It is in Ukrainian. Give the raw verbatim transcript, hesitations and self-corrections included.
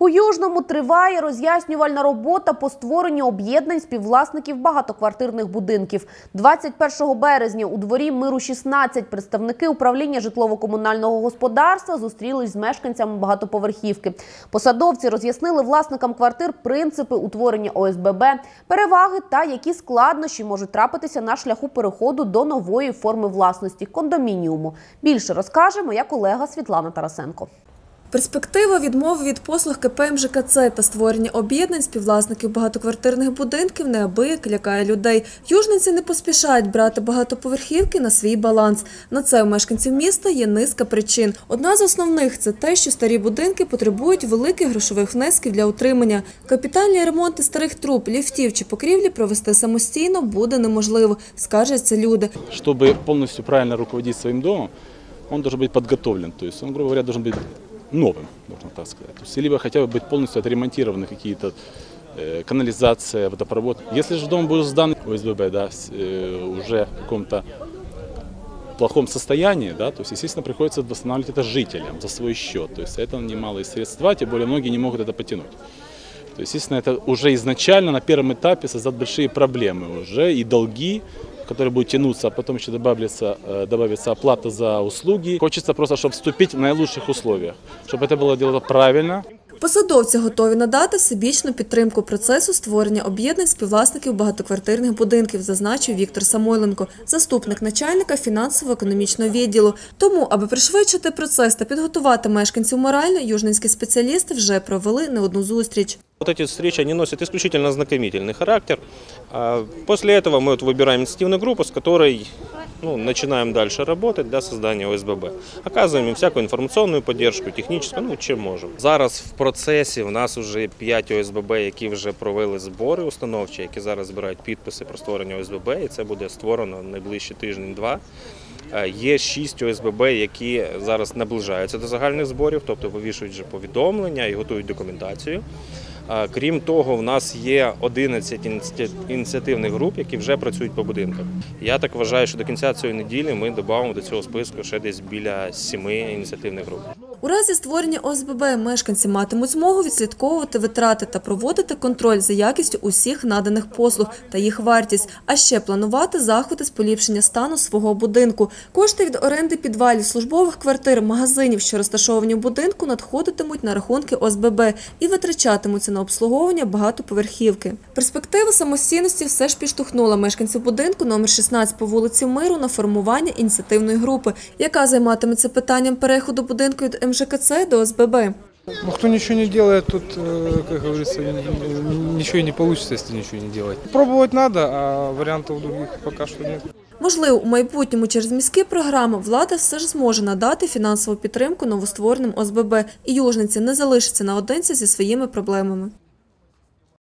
У Южному триває роз'яснювальна робота по створенню об'єднань співвласників багатоквартирних будинків. двадцять першого березня у дворі Миру шістнадцять представники управління житлово-комунального господарства зустрілись з мешканцями багатоповерхівки. Посадовці роз'яснили власникам квартир принципи утворення О С Б Б, переваги та які складнощі можуть трапитися на шляху переходу до нової форми власності – кондомініуму. Більше розкаже моя колега Світлана Тарасенко. Перспектива відмови від послуг К П М Ж К Ц та створення об'єднань співвласників багатоквартирних будинків неабияк лякає людей. Южненці не поспішають брати багатоповерхівки на свій баланс. На це у мешканців міста є низка причин. Одна з основних – це те, що старі будинки потребують великих грошових внесків для утримання. Капітальні ремонти старих труб, ліфтів чи покрівлі провести самостійно буде неможливо, скаржаться люди. Щоб повністю правильно руководити своїм домом, він має бути підготовлений. Тобто, він, грубо говоря, має бути новым, можно так сказать. То есть, либо хотя бы быть полностью отремонтированы какие-то э, канализация, водопровод. Если же дом был сдан О С Б Б, да, э, уже в каком-то плохом состоянии, да, то есть, естественно, приходится восстанавливать это жителям за свой счет. То есть это немалые средства, тем более многие не могут это потянуть. То есть, естественно, это уже изначально на первом этапе создает большие проблемы уже и долги, которые будут тянуться, а потом еще добавится, добавится оплата за услуги. Хочется просто, чтобы вступить в наилучших условиях, чтобы это было дело правильно. Посадовці готові надати всебічну підтримку процесу створення об'єднань співвласників багатоквартирних будинків, зазначив Віктор Самойленко, заступник начальника фінансово-економічного відділу. Тому, аби пришвидшити процес та підготувати мешканців морально, южненські спеціалісти вже провели не одну зустріч. Вот эти встречи, они носят исключительно ознакомительный характер. После этого мы вот выбираем инициативную группу, с которой ну, начинаем дальше работать для создания О С Б Б. Оказываем им всякую информационную поддержку, техническую, ну, чим можемо. Зараз в процесі в нас вже п'ять О С Б Б, які вже провели збори установчі, які зараз збирають підписи про створення О С Б Б, і це буде створено найближчі тиждень-два. Є шість О С Б Б, які зараз наближаються до загальних зборів, тобто вивішують вже повідомлення і готують документацію. Крім того, в нас є одинадцять ініціативних груп, які вже працюють по будинках. Я так вважаю, що до кінця цієї неділі ми додамо до цього списку ще десь біля семи ініціативних груп. У разі створення О С Б Б мешканці матимуть змогу відслідковувати витрати та проводити контроль за якістю усіх наданих послуг та їх вартість, а ще планувати заходи з поліпшення стану свого будинку. Кошти від оренди підвалів, службових квартир, магазинів, що розташовані в будинку, надходитимуть на рахунки О С Б Б і витрачатимуться на обслуговування багатоповерхівки. Перспектива самостійності все ж підштовхнула мешканців будинку номер шістнадцять по вулиці Миру на формування ініціативної групи, яка займатиметься питанням переходу будинку від М Ж К Ц до О С Б Б. Ну, кто ничего не делает, тут, как говорится, ничего и не получится, если ничего не делать. Пробовать надо, а вариантов других пока что нет. Можливо, у майбутньому через міські програми влада все ж зможе надати фінансову підтримку новоствореним О С Б Б, і южненці не залишаться наодинці зі своїми проблемами.